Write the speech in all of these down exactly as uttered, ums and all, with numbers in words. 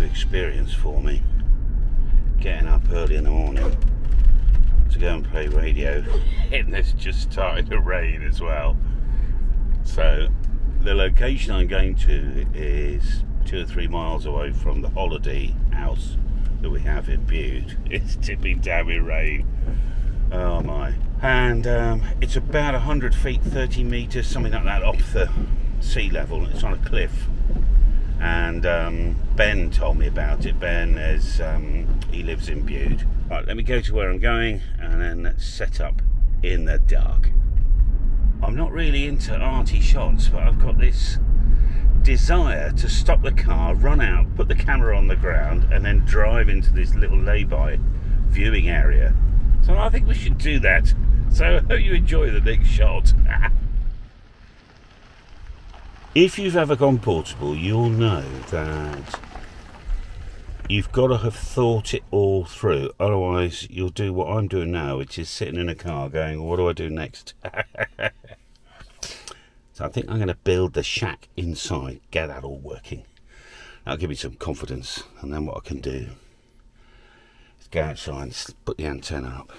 experience for me, getting up early in the morning to go and play radio, and it's just started to rain as well. So the location I'm going to is two or three miles away from the holiday house that we have in Bude. It's tipping down with rain. Oh my. And um, it's about one hundred feet, thirty metres, something like that, off the sea level. It's on a cliff. And um, Ben told me about it. Ben is, um, he lives in Bude. Right, let me go to where I'm going and then set up in the dark. I'm not really into arty shots, but I've got this desire to stop the car, run out, put the camera on the ground, and then drive into this little lay-by viewing area. So I think we should do that. So I hope you enjoy the next shot. If you've ever gone portable, you'll know that you've got to have thought it all through. Otherwise, you'll do what I'm doing now, which is sitting in a car going, what do I do next? So I think I'm going to build the shack inside, get that all working. That'll give me some confidence, and then what I can do is go outside and put the antenna up,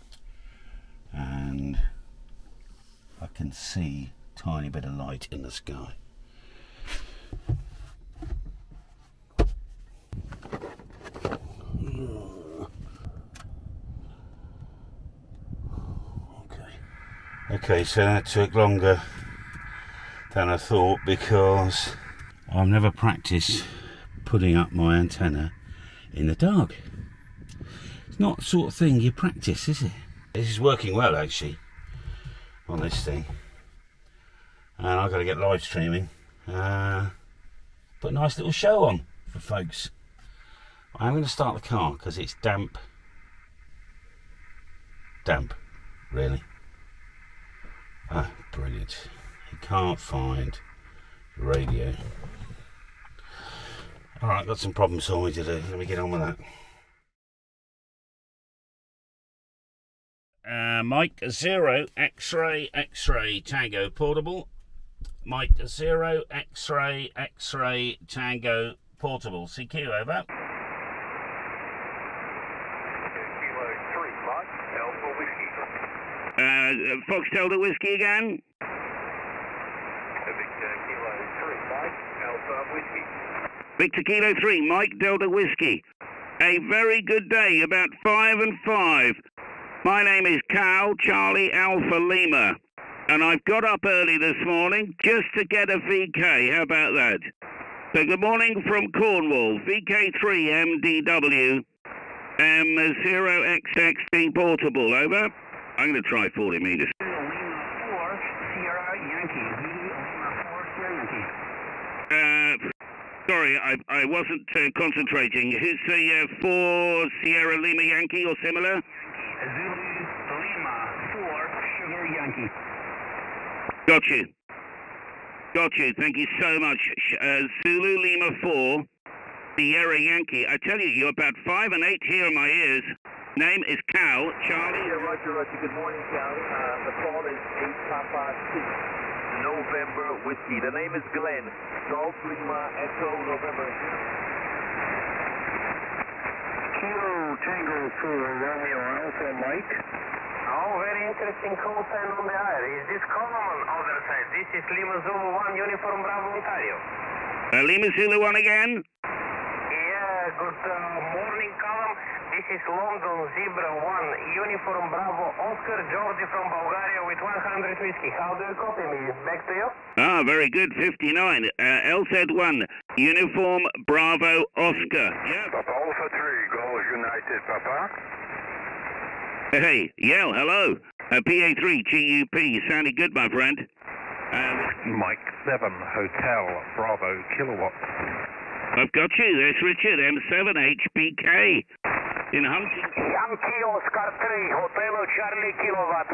and I can see a tiny bit of light in the sky. Okay, okay, so that took longer than I thought, because I've never practiced putting up my antenna in the dark. It's not the sort of thing you practice, is it? This is working well, actually, on this thing. And I've got to get live streaming. Uh, put a nice little show on for folks. I'm going to start the car because it's damp. Damp, really. Ah, brilliant. You can't find the radio. Alright, got some problem solving to do. Let me get on with that. Uh, Mike Zero X-Ray X-Ray Tango Portable. Mike Zero X-Ray X-Ray Tango Portable. C Q, over. Kilo three, Mike, Alpha Whiskey. Uh, Fox Delta Whiskey again. Victor Kilo three, Mike, Alpha Whiskey. Victor Kilo three, Mike Delta Whiskey. A very good day, about five and five. My name is Cal Charlie Alpha Lima, and I've got up early this morning just to get a V K. How about that? So good morning from Cornwall, V K three M D W, M zero X X D Portable, over. I'm going to try forty meters. four, Sierra Yankee. Lima four, Sierra Yankee. Uh, sorry, I, I wasn't uh, concentrating. Who's the uh, four Sierra Lima Yankee or similar? Zulu Lima four, Sugar Yankee. Got you. Got you. Thank you so much. Uh, Zulu Lima four, Sierra Yankee. I tell you, you're about five and eight here in my ears. Name is Cal Charlie. Yeah, Roger, Roger. Good morning, Cal. Uh, the call is eight Papa six, November Whiskey. The name is Glenn. Golf Lima Echo November. Kilo Tango four, Romeo Alpha Mike. Oh, very interesting call sign on the air. Is this column on other side? This is Lima Zulu one, Uniform Bravo, Ontario. Uh, Lima Zulu one again. Yeah, good uh, morning, column. This is London Zebra one, Uniform Bravo, Oscar Georgi from Bulgaria with one hundred whiskey. How do you copy me? Back to you? Ah, very good. fifty-nine. Uh, L Z one, Uniform Bravo Oscar. Yeah. Papa Alpha three, Golf United, Papa. Hey, Yell, hello. Uh, P A three, G U P. You sounded good, my friend. Uh, Mike seven, Hotel Bravo Kilowatt. I've got you. There's Richard, M seven H B K. In Huntington. Yankee Oscar three, Hotel Charlie Kilowatt.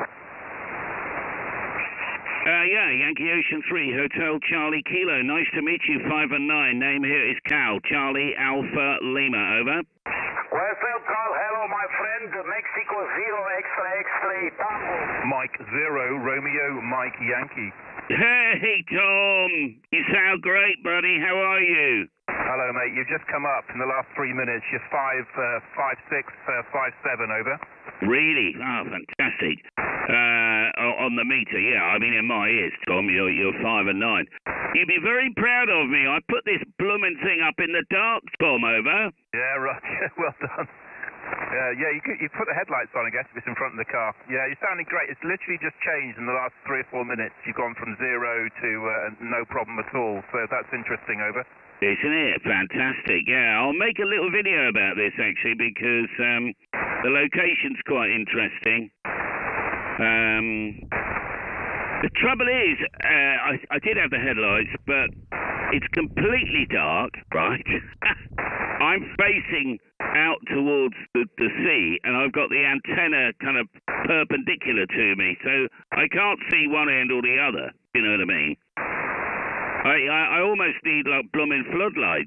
Uh, yeah, Yankee Ocean three, Hotel Charlie Kilo. Nice to meet you, five and nine. Name here is Cal, Charlie Alpha Lima, over. Well, Cal, hello, my friend. Mexico zero, extra, extra, Tango. Mike zero, Romeo, Mike Yankee. Hey, Tom. You sound great, buddy. How are you? Hello, mate. You've just come up in the last three minutes. You're five, uh, five, six, uh, five, seven. Over. Really? Oh, fantastic. Uh, on the meter, yeah. I mean, in my ears, Tom, you're, you're five and nine. You'd be very proud of me. I put this blooming thing up in the dark, Tom. Over. Yeah, right. Well done. Yeah, yeah. You could, you put the headlights on, I guess, if it's in front of the car. Yeah, you're sounding great. It's literally just changed in the last three or four minutes. You've gone from zero to uh, no problem at all. So that's interesting. Over. Isn't it? Fantastic. Yeah, I'll make a little video about this, actually, because um, the location's quite interesting. Um, the trouble is, uh, I, I did have the headlights, but it's completely dark, right? I'm facing out towards the, the sea, and I've got the antenna kind of perpendicular to me, so I can't see one end or the other, you know what I mean? I, I, I almost need, like, blooming floodlights.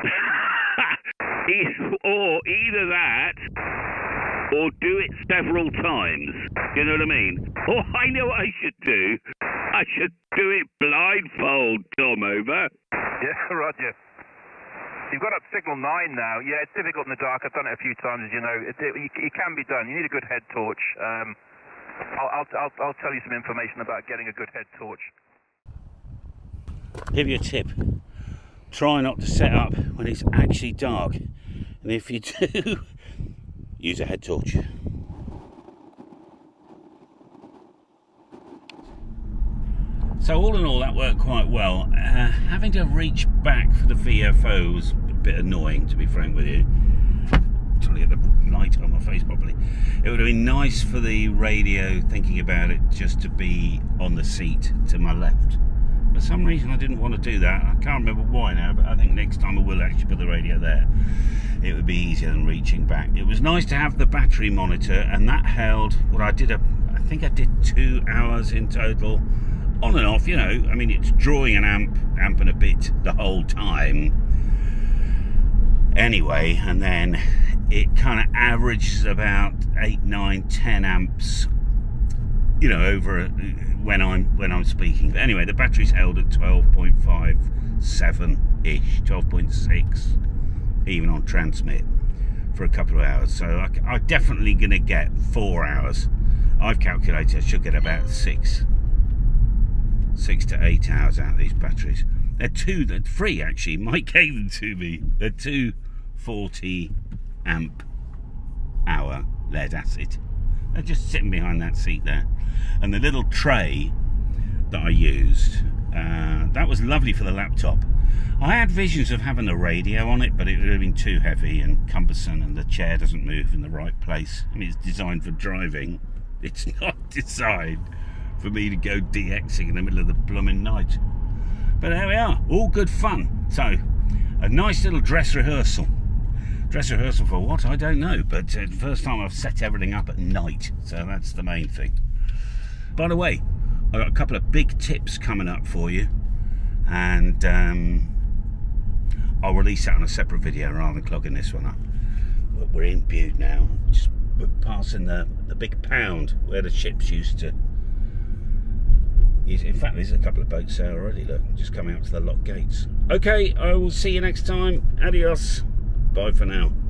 Or either that, or do it several times. You know what I mean? Or I know what I should do. I should do it blindfold, Tom. Over. Yeah, Roger. You've got up signal nine now. Yeah, it's difficult in the dark. I've done it a few times, as you know. It, it, it can be done. You need a good head torch. Um, I'll, I'll, I'll, I'll tell you some information about getting a good head torch. Give you a tip. Try not to set up when it's actually dark. And if you do, use a head torch. So all in all, that worked quite well. Uh, having to reach back for the V F O was a bit annoying, to be frank with you. Trying to get the light on my face properly. It would have been nice for the radio, thinking about it, just to be on the seat to my left. For some reason I didn't want to do that. I can't remember why now, but I think next time I will actually put the radio there. It would be easier than reaching back. It was nice to have the battery monitor, and that held, well, I did a, I think I did two hours in total, on and off, you know. I mean, it's drawing an amp, amp and a bit the whole time. Anyway, and then it kind of averages about eight, nine, ten amps, you know, over when I'm when I'm speaking. But anyway, the battery's held at twelve point five seven ish, twelve point six, even on transmit for a couple of hours. So I, I'm definitely going to get four hours. I've calculated I should get about six, six to eight hours out of these batteries. They're two, they're free actually. Mike gave them to me. They're two forty amp hour lead acid. They're just sitting behind that seat there. And the little tray that I used, uh, that was lovely for the laptop. I had visions of having a radio on it, but it would have been too heavy and cumbersome, and the chair doesn't move in the right place. I mean, it's designed for driving. It's not designed for me to go DXing in the middle of the blooming night. But there we are, all good fun. So, a nice little dress rehearsal. Dress rehearsal for what? I don't know, but uh, the first time I've set everything up at night, so that's the main thing. By the way, I've got a couple of big tips coming up for you, and um, I'll release that on a separate video rather than clogging this one up. We're in Bude now, just we're passing the, the big pound where the ships used to. In fact, there's a couple of boats there already, look, just coming up to the lock gates. Okay, I will see you next time. Adios. Bye for now.